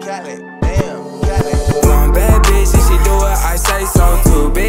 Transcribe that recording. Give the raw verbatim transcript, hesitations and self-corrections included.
Cali, damn, Cali. One bad bitch and she do what I say so too.